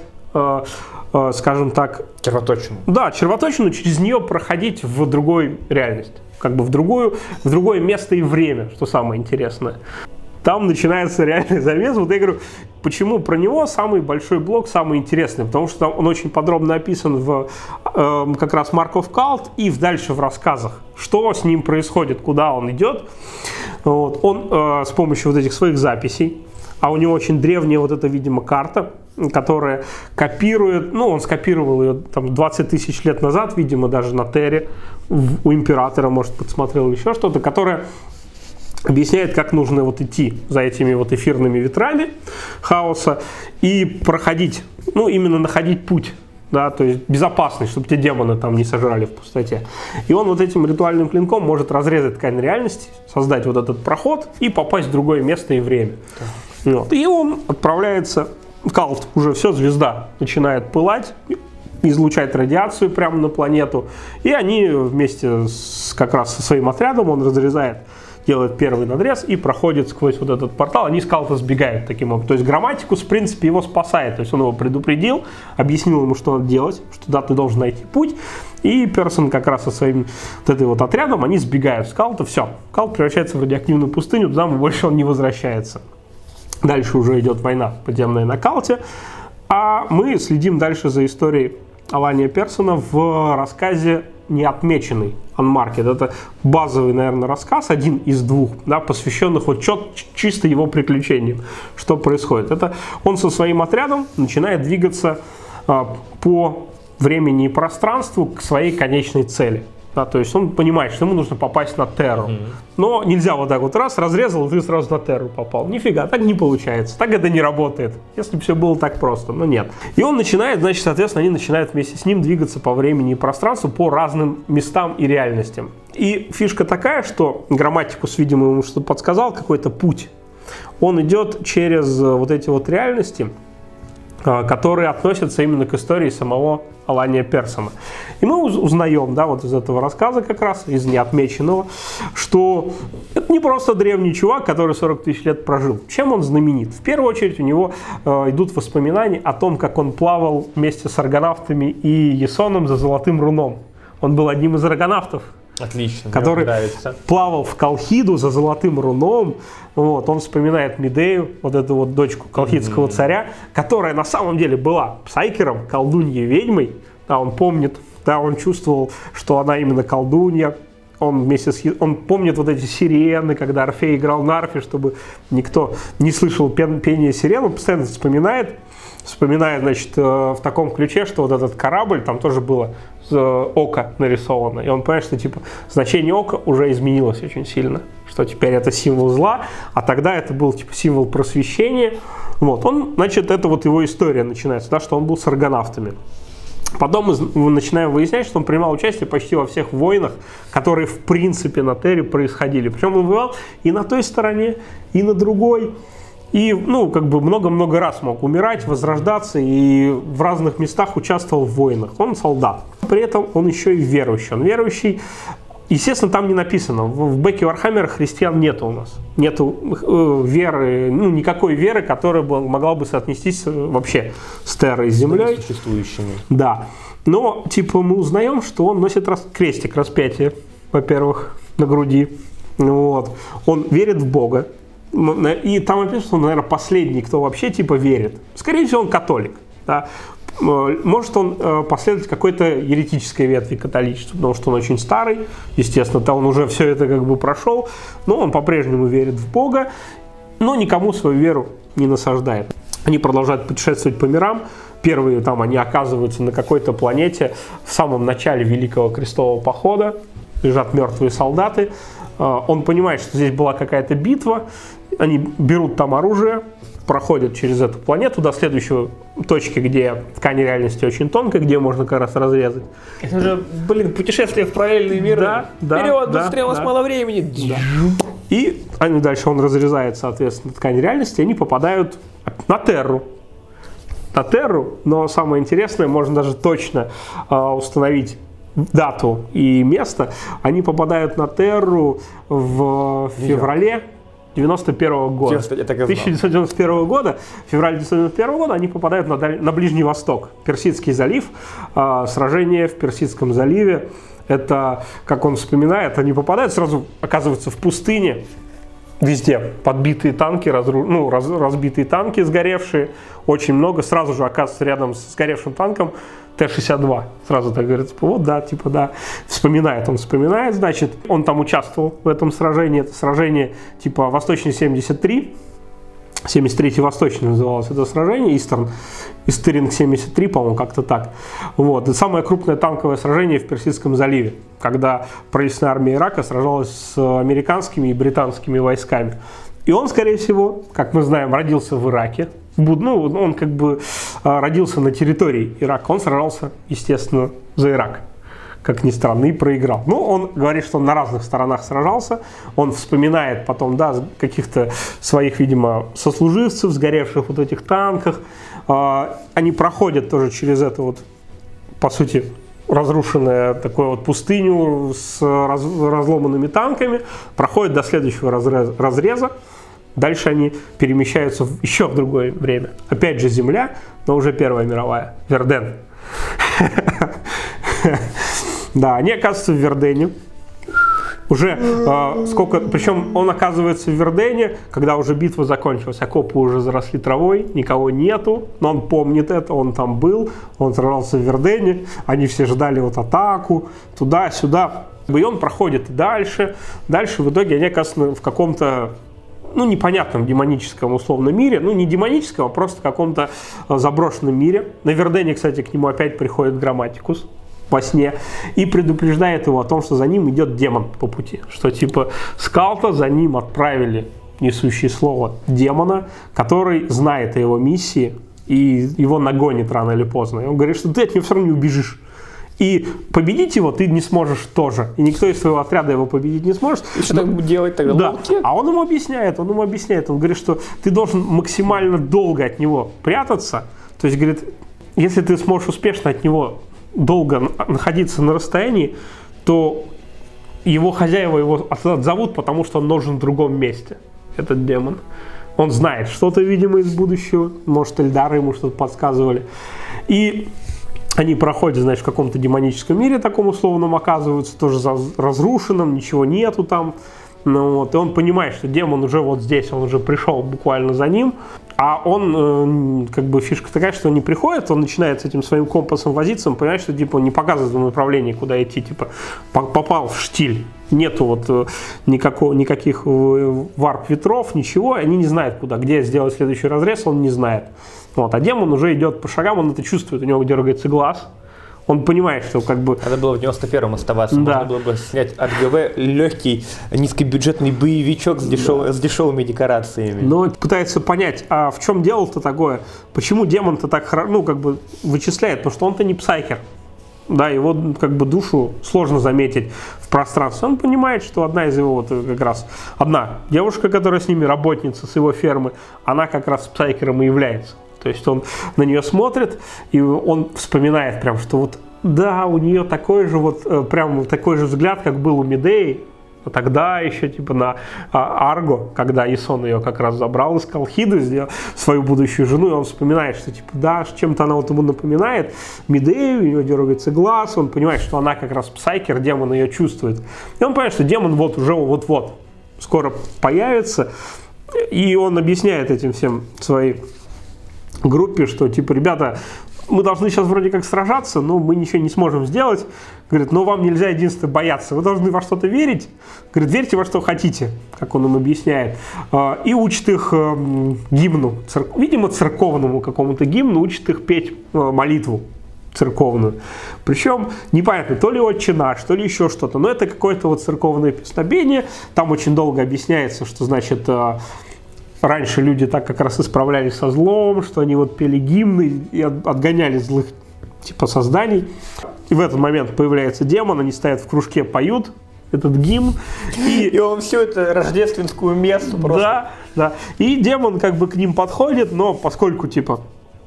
скажем так... Червоточину. Да, червоточину, через нее проходить в другую реальность. Как бы в другое место и время, что самое интересное. Там начинается реальный замес. Вот я говорю, почему про него самый большой блок, самый интересный. Потому что он очень подробно описан в как раз Марков Калт и дальше в рассказах, что с ним происходит, куда он идет. Вот. Он с помощью вот этих своих записей, а у него очень древняя вот эта, видимо, карта, которая копирует, ну, он скопировал ее там 20 тысяч лет назад, видимо, даже на Терре, у императора, может, подсмотрел еще что-то, которая объясняет, как нужно вот идти за этими вот эфирными ветрами хаоса и проходить, ну, именно находить путь, да, то есть безопасный, чтобы те демоны там не сожрали в пустоте. И он вот этим ритуальным клинком может разрезать ткань реальности, создать вот этот проход и попасть в другое место и время. Вот. И он отправляется в Калт, уже все, звезда начинает пылать, излучать радиацию прямо на планету, и они вместе как раз со своим отрядом, он разрезает, делает первый надрез и проходит сквозь вот этот портал, они с Калта сбегают таким образом. То есть Грамматикус, в принципе, его спасает, то есть он его предупредил, объяснил ему, что надо делать, что да, ты должен найти путь, и Персон как раз со своим вот этой вот отрядом, они сбегают с Калта, все, Калт превращается в радиоактивную пустыню, туда больше он не возвращается. Дальше уже идет война подземная на Калте, а мы следим дальше за историей Алания Персона в рассказе «Неотмеченный Unmarked». Это базовый, наверное, рассказ, один из двух, да, посвященных вот чисто его приключениям. Что происходит? Это он со своим отрядом начинает двигаться по времени и пространству к своей конечной цели. Да, то есть он понимает, что ему нужно попасть на Терру. Но нельзя вот так вот раз, разрезал, и ты сразу на Терру попал. Нифига, так не получается, так это не работает. Если бы все было так просто, но нет. И он начинает, значит, соответственно, они начинают вместе с ним двигаться по времени и пространству, по разным местам и реальностям. И фишка такая, что Грамматикус, видимо, ему что-то подсказал, какой-то путь. Он идет через вот эти вот реальности, которые относятся именно к истории самого Алания Персона. И мы узнаем, да, вот из этого рассказа как раз, из неотмеченного, что это не просто древний чувак, который 40 тысяч лет прожил. Чем он знаменит? В первую очередь у него идут воспоминания о том, как он плавал вместе с аргонавтами и Ясоном за Золотым Руном. Он был одним из аргонавтов. Отлично, который плавал в Колхиду за Золотым Руном. Вот, он вспоминает Медею, вот эту вот дочку колхидского царя, которая на самом деле была псайкером, колдуньей, ведьмой. Да, он помнит, да, он чувствовал, что она именно колдунья. Он помнит вот эти сирены, когда Орфей играл на арфе, чтобы никто не слышал пение сирен. Он постоянно вспоминает, значит, в таком ключе, что вот этот корабль, там тоже было око нарисовано. И он понимает, что типа значение ока уже изменилось очень сильно. Что теперь это символ зла, а тогда это был типа символ просвещения. Вот, он, значит, это вот его история начинается, да, что он был с аргонавтами. Потом мы начинаем выяснять, что он принимал участие почти во всех войнах, которые в принципе на Терре происходили. Причем он воевал и на той стороне, и на другой. И, ну, как бы много-много раз мог умирать, возрождаться и в разных местах участвовал в войнах. Он солдат. При этом он еще и верующий. Он верующий, естественно, там не написано. В Беке Вархаммера христиан нету у нас. Нету веры, ну, никакой веры, которая могла бы соотнестись вообще с Террой, с землей. Существующими. Да. Но, типа, мы узнаем, что он носит крестик распятия, во-первых, на груди. Вот. Он верит в Бога. И там написано, что он, наверное, последний, кто вообще типа верит. Скорее всего, он католик. Да? Может он последовать какой-то еретической ветви католичества, потому что он очень старый, естественно, он уже все это как бы прошел, но он по-прежнему верит в Бога, но никому свою веру не насаждает. Они продолжают путешествовать по мирам. Первые там они оказываются на какой-то планете в самом начале Великого Крестового Похода, лежат мертвые солдаты. Он понимает, что здесь была какая-то битва, они берут там оружие, проходят через эту планету до следующей точки, где ткань реальности очень тонкая, где можно как раз разрезать. Это же, путешествие в параллельные миры. Да, вперед, быстрее, у нас мало времени. Да. И они дальше, он разрезает, соответственно, ткань реальности, и они попадают на Терру. Но самое интересное, можно даже точно установить дату и место. Они попадают на Терру в феврале 91 года. 1991 года, в феврале 1991 года они попадают на Ближний Восток, Персидский залив, сражение в Персидском заливе. Это, как он вспоминает, они попадают, сразу оказываются в пустыне, везде подбитые танки, разбитые танки сгоревшие, очень много, сразу же оказывается рядом с сгоревшим танком Т-62. Сразу так говорит, вот, да, типа, да. Вспоминает, значит, он там участвовал в этом сражении. Это сражение типа Восточный 73, 73-й Восточный называлось это сражение, Истеринг 73, по-моему, как-то так. Вот. Это самое крупное танковое сражение в Персидском заливе, когда правительственная армия Ирака сражалась с американскими и британскими войсками. И он, скорее всего, как мы знаем, родился в Ираке. Он как бы родился на территории Ирака. Он сражался, естественно, за Ирак, как ни странно, и проиграл. Он говорит, что он на разных сторонах сражался. Он вспоминает потом, да, каких-то своих, видимо, сослуживцев, сгоревших вот этих танках. Они проходят тоже через это вот, по сути, разрушенную такую вот пустыню с разломанными танками, проходят до следующего разреза. Дальше они перемещаются еще в другое время. Опять же земля, но уже Первая мировая. Верден. Да, они оказываются в Вердене. Уже причем он оказывается в Вердене, когда уже битва закончилась, окопы уже заросли травой, никого нету, но он помнит это, он там был, он сражался в Вердене, они все ждали вот атаку, туда-сюда. И он проходит дальше в итоге они оказываются в каком-то непонятном демоническом условном мире, не демоническом, а просто каком-то заброшенном мире. На Вердене, кстати, к нему опять приходит Грамматикус во сне и предупреждает его о том, что за ним идет демон по пути, что типа скаута за ним отправили несущий слово демона, который знает о его миссии и его нагонит рано или поздно. И он говорит, что ты от него все равно не убежишь. И победить его ты не сможешь тоже. И никто из своего отряда его победить не сможет. И что так делать тогда? Да. А он ему объясняет. Он говорит, что ты должен максимально долго от него прятаться. То есть, говорит, если ты сможешь успешно от него долго находиться на расстоянии, то его хозяева его отзовут, потому что он нужен в другом месте, этот демон. Он знает что-то, видимо, из будущего. Может, Эльдары ему что-то подсказывали. И они проходят, в каком-то демоническом мире, таком условном, оказываются, тоже разрушенном, ничего нету там. И он понимает, что демон уже вот здесь, он уже пришел буквально за ним. А он, фишка такая, что он не приходит, он начинает с этим своим компасом возиться, он понимает, что он не показывает направление, куда идти, попал в штиль. Нету никаких варп-ветров, ничего, они не знают куда, где сделать следующий разрез, он не знает. А демон уже идет по шагам, он это чувствует, у него дергается глаз. Он понимает, что Надо было в 91-м оставаться, да. Можно было бы снять от ГВ легкий, низкобюджетный боевичок с дешевыми декорациями. Но пытается понять, а в чем дело-то такое? Почему демон-то так вычисляет? Потому что он-то не псайкер. Да, его душу сложно заметить в пространстве. Он понимает, что одна из его одна девушка, которая с ними работница, с его фермы, она как раз псайкером и является. То есть он на нее смотрит, и он вспоминает прям, что да, у нее такой же такой же взгляд, как был у Медеи, тогда еще на Арго, когда Исон ее как раз забрал из Колхиды, сделал свою будущую жену, и он вспоминает, что да, чем-то она ему напоминает Медею, у нее дергается глаз, он понимает, что она как раз псайкер, демон ее чувствует. И он понимает, что демон уже вот-вот скоро появится. И он объясняет этим всем своей группе, что типа, ребята, мы должны сейчас вроде как сражаться, но мы ничего не сможем сделать. Говорит, но вам нельзя единственное бояться, вы должны во что-то верить. Говорит, верьте во что хотите, как он им объясняет. И учит их гимну, видимо, церковному какому-то гимну, учит их петь молитву церковную. Причем непонятно, то ли «Отче наш», то ли еще что-то, но это какое-то вот церковное песнопение. Там очень долго объясняется, что значит... Раньше люди так как раз исправлялись со злом, что они вот пели гимны и отгоняли злых типа созданий. И в этот момент появляется демон, они стоят в кружке, поют этот гимн. И он всю эту рождественскую месту просто... Да, да. И демон как бы к ним подходит, но поскольку типа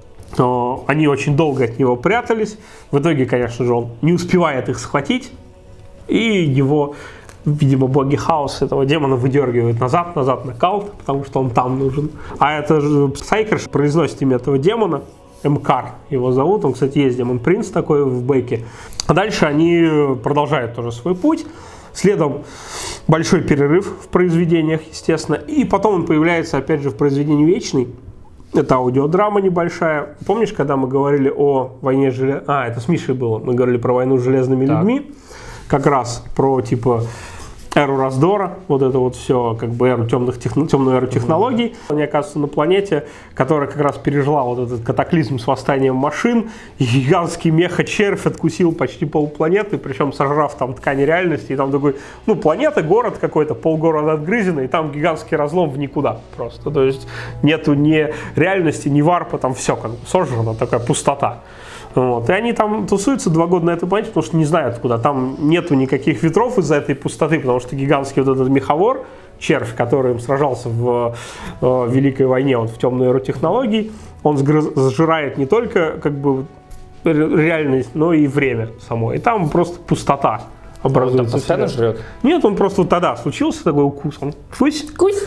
они очень долго от него прятались, в итоге, конечно же, он не успевает их схватить, и его... Видимо, боги хаоса этого демона выдергивают назад нокаут, потому что он там нужен. А это же Псайкер произносит имя этого демона, Мкар его зовут, он, кстати, есть демон принц такой в бэке. А дальше они продолжают тоже свой путь. Следом большой перерыв в произведениях, естественно. И потом он появляется, опять же, в произведении «Вечный». Это аудиодрама небольшая. Помнишь, когда мы говорили о войне железными... это с Мишей было. Мы говорили про войну с железными людьми. Как раз про, типа, эру раздора, вот это вот все, как бы темную эру технологий. Они оказываются на планете, которая как раз пережила вот этот катаклизм с восстанием машин. Гигантский меха-червь откусил почти полпланеты, причем сожрав там ткани реальности. И там такой, планета, город какой-то, полгорода отгрызено, и там гигантский разлом в никуда просто. То есть нету ни реальности, ни варпа, там все как бы сожрано, такая пустота. Вот. И они там тусуются 2 года на этой планете, потому что не знают куда. Там нету никаких ветров из-за этой пустоты, потому что гигантский вот этот меховор, червь, который им сражался в Великой войне, вот в темную эру технологий, он сжирает не только как бы реальность, но и время само. И там просто пустота образуется. Он там постоянно жрет? Нет, он просто вот тогда случился такой укус. Он кусь,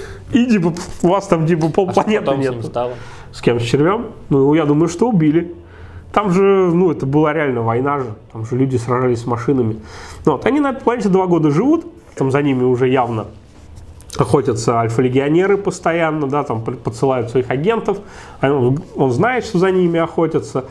и типа у вас там типа полпланеты нет. С кем? С червем? Ну, я думаю, что убили. Там же, это была реально война же, там же люди сражались с машинами. Вот, они на этой планете 2 года живут, там за ними уже явно охотятся альфа-легионеры постоянно, да, там подсылают своих агентов, он знает, что за ними охотятся.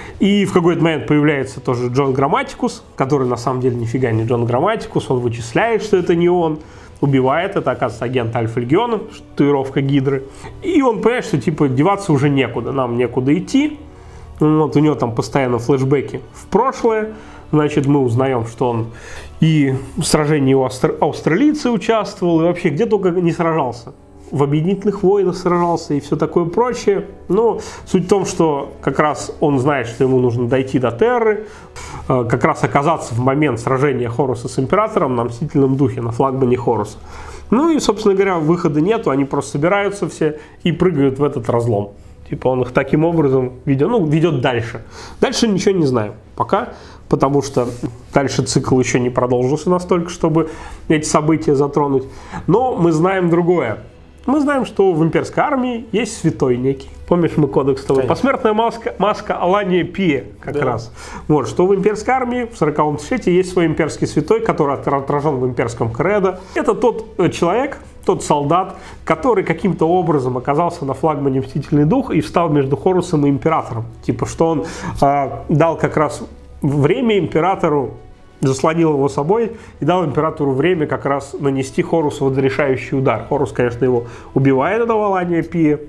И в какой-то момент появляется тоже Джон Грамматикус, который на самом деле нифига не Джон Грамматикус, он вычисляет, что это не он, убивает, это, оказывается, агент Альфа-легиона, татуировка Гидры. И он понимает, что типа деваться уже некуда, нам некуда идти. Вот, у него там постоянно флешбеки в прошлое. Значит, мы узнаем, что он и в сражении у австралийца участвовал, и вообще где только не сражался. В объединительных войнах сражался и все такое прочее. Но суть в том, что как раз он знает, что ему нужно дойти до Терры, как раз оказаться в момент сражения Хоруса с Императором на Мстительном духе, на флагмане Хоруса. Ну и, собственно говоря, выхода нету, они просто собираются все и прыгают в этот разлом. Типа он их таким образом ведет дальше. Дальше ничего не знаем пока, потому что дальше цикл еще не продолжился настолько, чтобы эти события затронуть. Но мы знаем другое. Мы знаем, что в имперской армии есть святой некий. Помнишь, мы кодекс с тобой? Посмертная маска Алания Пия как раз. Вот, что в имперской армии в 40-м тысячелетии есть свой имперский святой, который отражен в имперском кредо. Это тот человек, тот солдат, который каким-то образом оказался на флагмане Мстительный Дух и встал между Хорусом и Императором. Типа, что он дал как раз время Императору, заслонил его собой и дал Императору время как раз нанести Хорусу вот решающий удар. Хорус, конечно, его убивает, этого Алания Пия,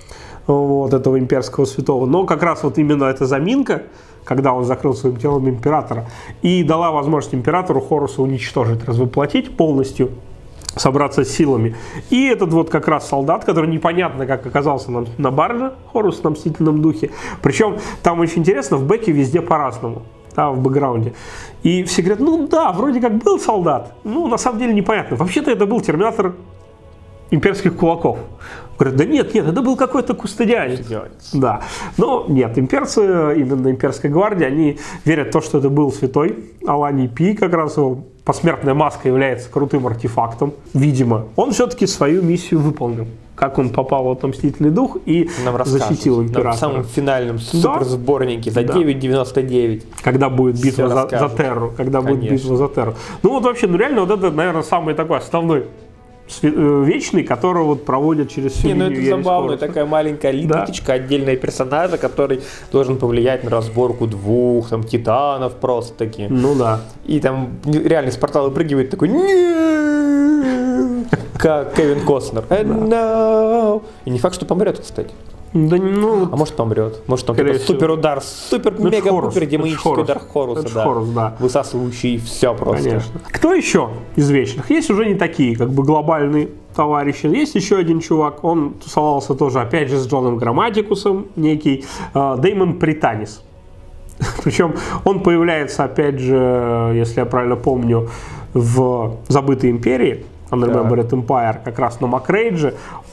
вот, этого имперского святого, но как раз вот именно эта заминка, когда он закрыл своим телом Императора, и дала возможность Императору Хоруса уничтожить, развоплотить полностью, собраться с силами. И этот вот как раз солдат, который непонятно как оказался на барже, Хорус на Мстительном Духе. Причем там очень интересно, в бэке везде по-разному. Да, в бэкграунде. И все говорят, да, вроде как был солдат. На самом деле непонятно. Вообще-то это был терминатор имперских кулаков. Говорят, да нет, это был какой-то кустодианец. Да. Но нет, имперцы, именно имперская гвардия, они верят в то, что это был святой Аланий Пий, как раз его посмертная маска является крутым артефактом. Видимо, он все-таки свою миссию выполнил. Как он попал в Мстительный Дух и защитил Императора. В самом финальном суперсборнике за 9.99. Когда будет битва за Терру. Когда будет битва за Терру. Вот вообще, реально, вот это, наверное, самый такой основной вечный, которого вот проводят через всю линию. Ну это забавно, такая маленькая липучка, отдельная персонажа, который должен повлиять на разборку двух там титанов просто таки. Ну да. И там реально с портала выпрыгивает такой как Кевин Костнер. И не факт, что помрет, кстати. Да, ну, а может помрет. Может он супер удар, супер-мега-пупер демонический удар Хоруса, да. Высасывающий все просто. Конечно. Кто еще из вечных? Есть уже не такие, как бы глобальные товарищи. Есть еще один чувак, он тусовался тоже, опять же, с Джоном Грамматикусом, некий Деймон Пританис. Причем он появляется, опять же, если я правильно помню, в «Забытой империи», Unremembered Empire, как раз на Макрейдже.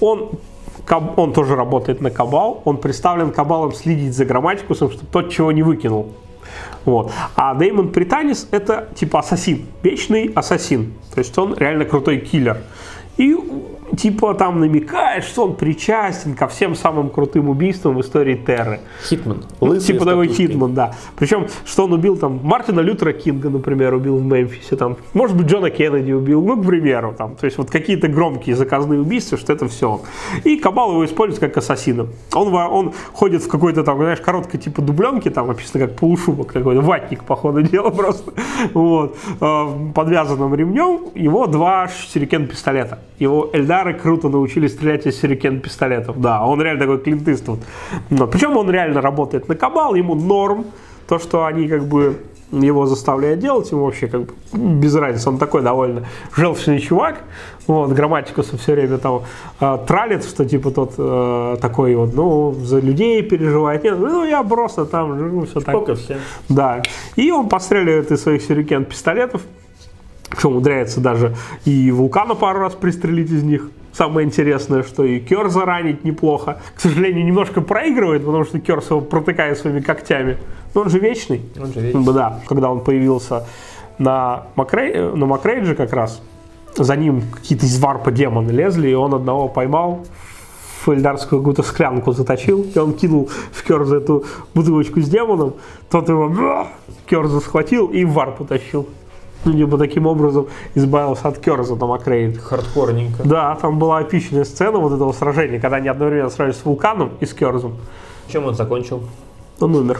Он тоже работает на Кабал, он представлен Кабалом следить за Грамматикусом, чтобы тот чего не выкинул. Вот. А Деймон Пританис это типа ассасин, вечный ассасин, то есть он реально крутой киллер. И типа там намекает, что он причастен ко всем самым крутым убийствам в истории Терры. Хитман. Типа такой Хитман, да. Причем, что он убил там Мартина Лютера Кинга, например, убил в Мемфисе, там, может быть, Джона Кеннеди убил, ну, к примеру, там, то есть вот какие-то громкие заказные убийства, что это все он. И Кабал его использует как ассасина. Он ходит в какой-то там, знаешь, короткой типа дубленке, там написано как полушубок какой-то, ватник, по ходу дела просто, вот, подвязанным ремнем, его 2 сюрикен-пистолета. Его Эльдары круто научились стрелять из сюрикен-пистолетов. Да, он реально такой клинтыст. Вот. Причем он реально работает на Кабал, ему норм. То, что они как бы его заставляют делать, ему вообще как бы без разницы. Он такой довольно желчный чувак. Вот, Грамматикуса все время там тралит, что типа тот такой вот, ну, за людей переживает. Нет, ну, я просто там живу, все так. Сколько все. Да. И он постреливает из своих сюрикен-пистолетов. Что умудряется даже и Вулкана пару раз пристрелить из них. Самое интересное, что и Керза ранить неплохо. К сожалению, немножко проигрывает, потому что Керс его протыкает своими когтями. Но он же вечный. Он же вечный. Да, когда он появился на Макрейдже как раз, за ним какие-то из варпа демоны лезли, и он одного поймал, в эльдарскую какую-то склянку заточил, и он кинул в Керза эту бутылочку с демоном, тот его Керза схватил и в варп утащил. Либо таким образом избавился от Керза на Макрейдже. Хардкорненько. Да, там была эпичная сцена вот этого сражения, когда они одновременно сражались с Вулканом и с Керзом. Чем он закончил? Он умер.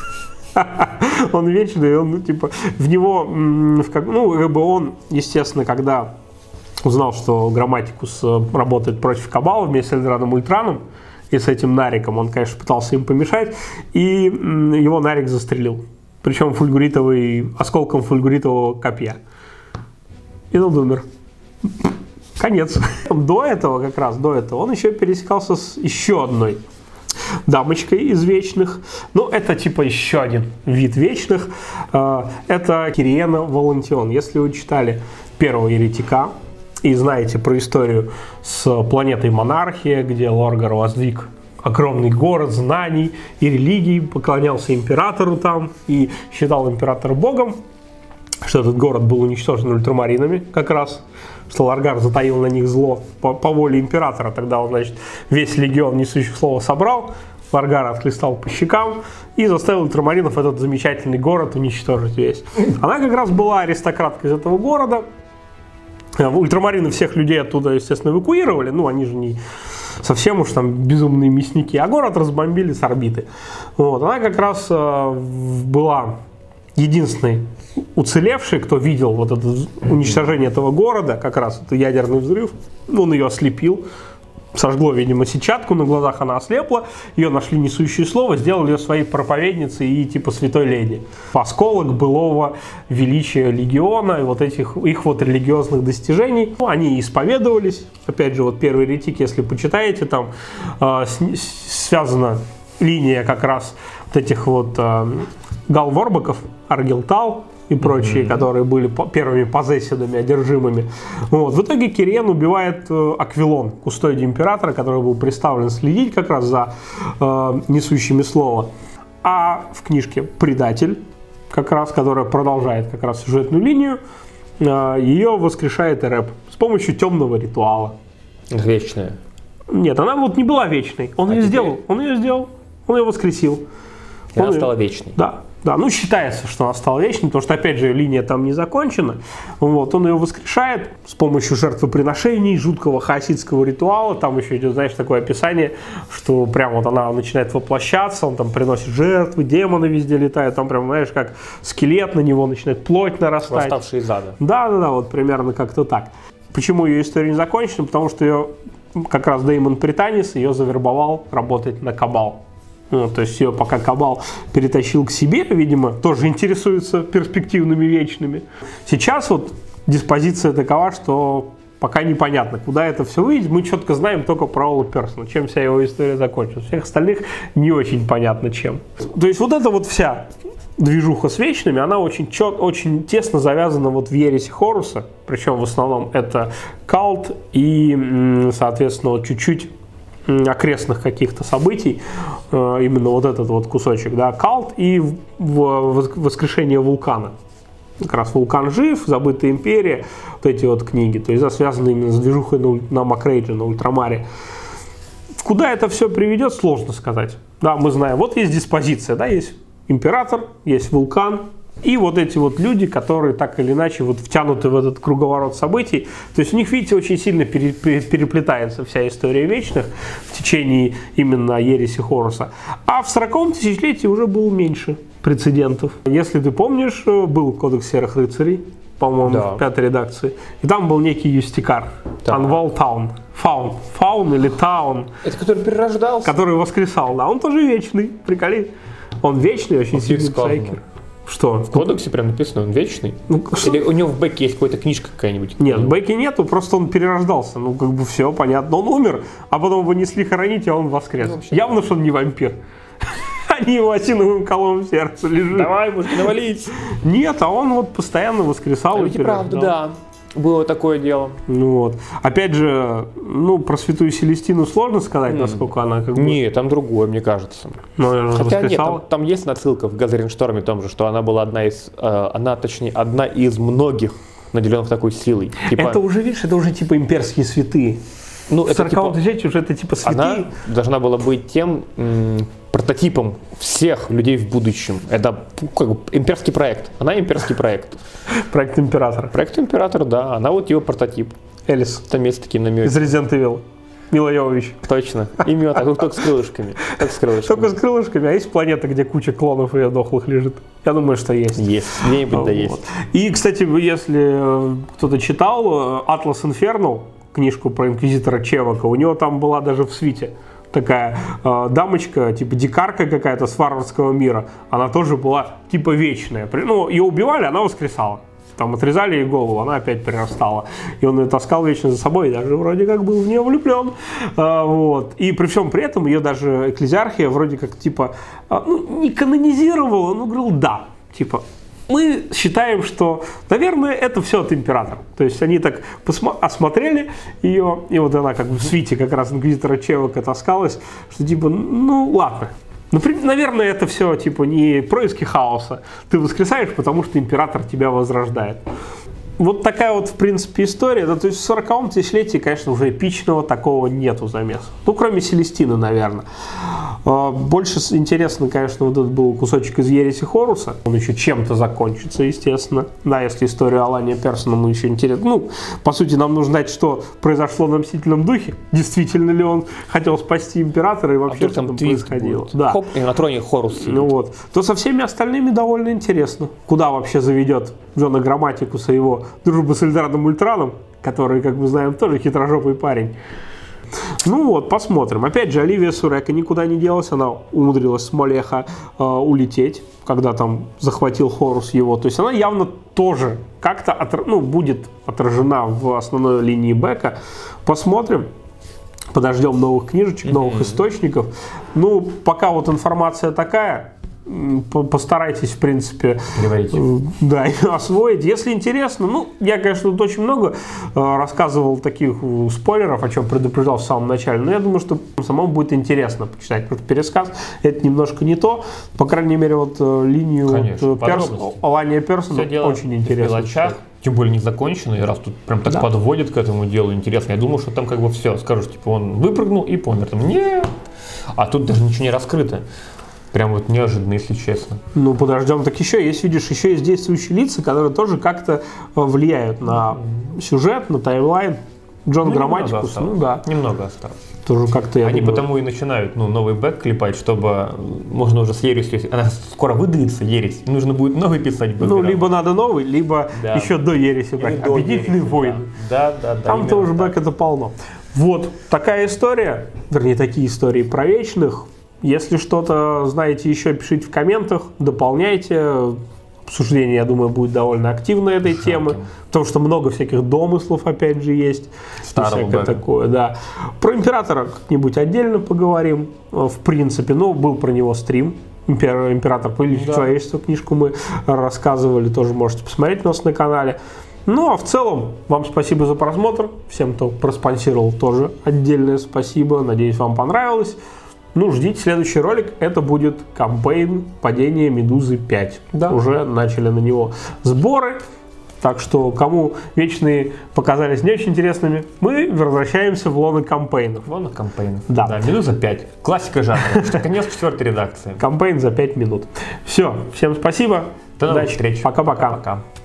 Он вечный, он, ну, типа, в него, ну, как бы он, естественно, когда узнал, что Грамматикус работает против Кабала вместе с Эльдраном Ультраном и с этим Нариком, он, конечно, пытался им помешать, и его Нарик застрелил. Причем осколком фульгуритового копья. И он умер. Конец. До этого, как раз до этого, он еще пересекался с еще одной дамочкой из вечных. Ну, это типа еще один вид вечных. Это Кириена Волантион. Если вы читали первого еретика и знаете про историю с планетой Монархия, где Лоргар воздвиг огромный город знаний и религий, поклонялся императору там и считал императора богом, что этот город был уничтожен ультрамаринами как раз, что Лоргар затаил на них зло по воле императора. Тогда он, значит, весь легион несущих слова собрал, Лоргара отхлестал по щекам и заставил ультрамаринов этот замечательный город уничтожить весь. Она как раз была аристократкой из этого города. Ультрамарины всех людей оттуда, естественно, эвакуировали, ну, они же не совсем уж там безумные мясники, а город разбомбили с орбиты. Вот. Она как раз была единственной уцелевшей, кто видел вот это уничтожение этого города, как раз это ядерный взрыв. Он ее ослепил, сожгло, видимо, сетчатку, на глазах она ослепла, ее нашли несущее слово, сделали ее своей проповедницей и типа святой леди. Осколок былого величия легиона и вот этих их вот религиозных достижений. Ну, они исповедовались, опять же, вот первый еретик, если почитаете, там связана линия как раз вот этих вот галворбаков, Аргилтал и прочие, которые были первыми позессидами, одержимыми. Вот. В итоге Кириен убивает Аквилон, кустодий императора, который был представлен следить как раз за несущими слова. А в книжке «Предатель», как раз, которая продолжает как раз сюжетную линию, ее воскрешает Эреб с помощью темного ритуала. Вечная. Нет, она вот не была вечной. Он ее сделал. Он ее воскресил. Она стала вечной. Да. Да, ну считается, что она стала вечной, потому что, опять же, линия там не закончена. Вот, он ее воскрешает с помощью жертвоприношений, жуткого хаоситского ритуала. Там еще идет, знаешь, такое описание, что прям вот она начинает воплощаться, он там приносит жертвы, демоны везде летают, там прям, знаешь, как скелет, на него начинает плоть нарастать. Восставший из ада. Да, вот примерно как-то так. Почему ее история не закончена? Потому что ее как раз Деймон Пританис ее завербовал работать на Кабал. Ну, то есть ее пока Кабал перетащил к себе, видимо, тоже интересуется перспективными вечными. Сейчас вот диспозиция такова, что пока непонятно, куда это все выйдет. Мы четко знаем только про Ола Персона, чем вся его история закончилась. Всех остальных не очень понятно чем. То есть вот эта вот вся движуха с вечными, она очень тесно завязана вот в ереси Хоруса. Причем в основном это калт и, соответственно, вот чуть-чуть окрестных каких-то событий, именно вот этот вот кусочек, да, калт и воскрешение вулкана. Как раз вулкан жив, забытая империя, вот эти вот книги, то есть связаны именно с движухой на Макрейджа, на Ультрамаре. Куда это все приведет, сложно сказать. Да, мы знаем, вот есть диспозиция, да, есть император, есть вулкан, и вот эти вот люди, которые так или иначе вот втянуты в этот круговорот событий. То есть у них, видите, очень сильно переплетается вся история вечных в течение именно ереси Хоруса. А в 40-м тысячелетии уже было меньше прецедентов. Если ты помнишь, был Кодекс Серых Рыцарей, по-моему, в 5-й редакции. И там был некий юстикар, Анвал Таун. Фаун или Таун. Это который перерождался? Который воскресал, да. Он тоже вечный, приколи. Он вечный, очень сильный псайкер. Что? В кодексе прям написано, он вечный? Ну, или у него в бэке есть какая-то книжка какая-нибудь? Нет, в бэке нету, просто он перерождался. Ну, как бы все понятно. Он умер, а потом его несли хоронить, а он воскрес. Ну, явно, что он не вампир. Они его осиновым колом в сердце лежит. Давай, можно навалить. Нет, а он вот постоянно воскресал. Это правда, да. Было такое дело. Ну вот. Опять же, ну, про Святую Селестину сложно сказать, насколько она как бы... Не, там другое, мне кажется. Хотя нет, там есть отсылка в Газериншторме том же, что она была одна из многих наделенных такой силой. Типа... Это уже, видишь, это уже типа имперские святые. Ну, в 40-м тысячелетии уже это типа святые. Она должна была быть тем прототипом всех людей в будущем. Это как бы имперский проект. Она имперский проект. Проект императора. Проект императора, да. Она вот его прототип. Элис. Там есть такие намеки. Из Resident Evil. Мила Йовович. Точно. Именно так, только с крылышками. Только с крылышками. А есть планета, где куча клонов ее дохлых лежит? Я думаю, что есть. Есть. Где-нибудь да есть. И, кстати, если кто-то читал Atlas Infernal, книжку про инквизитора Чевака, у него там была даже в свите такая дамочка, типа дикарка какая-то с варварского мира. Она тоже была типа вечная. Ну, ее убивали, она воскресала. Там отрезали ей голову, она опять прирастала. И он ее таскал вечно за собой, и даже вроде как был в нее влюблен. Вот. И при всем при этом ее даже экклезиархия вроде как типа не канонизировала, но говорил да. Типа мы считаем, что, наверное, это все от императора. То есть они так осмотрели ее, и вот она как бы в свите как раз инквизитора Чевака таскалась, что типа, ну ладно. Наверное, это все типа не происки хаоса. Ты воскресаешь, потому что император тебя возрождает. Вот такая вот, в принципе, история. Да, то есть в 40-м тысячелетии, конечно, уже эпичного такого нету замеса. Ну, кроме Селестины, наверное. Больше интересно, конечно, вот этот был кусочек из ереси Хоруса. Он еще чем-то закончится, естественно. Да, если историю Алания Персона мы еще интересно. Ну, по сути, нам нужно знать, что произошло на Мстительном Духе. Действительно ли он хотел спасти императора и вообще что там происходило. Да. Хоп, и на троне Хорус сидит. Ну вот. То со всеми остальными довольно интересно. Куда вообще заведет Джона Грамматикуса его дружба с Эльдорадом Ультраном, который, как мы знаем, тоже хитрожопый парень. Ну вот, посмотрим. Опять же, Оливия Сурека никуда не делась, она умудрилась с Молеха улететь, когда там захватил Хорус его. То есть она явно тоже как-то будет отражена в основной линии бэка. Посмотрим. Подождем новых книжечек, новых источников. Ну, пока вот информация такая. Постарайтесь, в принципе, да, освоить. Если интересно, ну, я, конечно, тут очень много рассказывал таких спойлеров, о чем предупреждал в самом начале, но я думаю, что самому будет интересно почитать, потому что пересказ это немножко не то. По крайней мере, вот линию Алания Персона очень интересно. Тем более не закончено, и раз тут прям так подводит к этому делу, интересно. Я думал, что там как бы все, скажешь, типа он выпрыгнул и помер. Там нет. А тут даже ничего не раскрыто. Прям вот неожиданно, если честно. Ну, подождем. Так еще есть, видишь, еще есть действующие лица, которые тоже как-то влияют на сюжет, на таймлайн. Джон Грамматикус, ну да. Немного осталось. Тоже как-то, я Они думаю... потому и начинают новый бэк клепать, чтобы можно уже с ересью... Она скоро выдается, ересь. Нужно будет новый писать бэкграунд. Ну, либо надо новый, либо еще до ереси. Победительный воин. Да. Там тоже бэк это полно. Вот такая история, вернее, такие истории про вечных. Если что-то знаете еще, пишите в комментах, дополняйте. Обсуждение, я думаю, будет довольно активное этой темы, потому что много всяких домыслов, опять же, есть. Всякое такое, да. Про Императора как-нибудь отдельно поговорим, в принципе. Ну, был про него стрим. Император Повелитель Человечества, книжку мы рассказывали, тоже можете посмотреть у нас на канале. Ну, а в целом, вам спасибо за просмотр. Всем, кто проспонсировал, тоже отдельное спасибо. Надеюсь, вам понравилось. Ну, ждите следующий ролик. Это будет кампейн падения Медузы 5. Да. Уже начали на него сборы. Так что, кому вечные показались не очень интересными, мы возвращаемся в лоно кампейнов. Лоно кампейнов. Да. Медуза 5. Классика жанра. Что конец 4-й редакции. Кампейн за 5 минут. Все. Всем спасибо. До новых встреч. Пока-пока. Пока.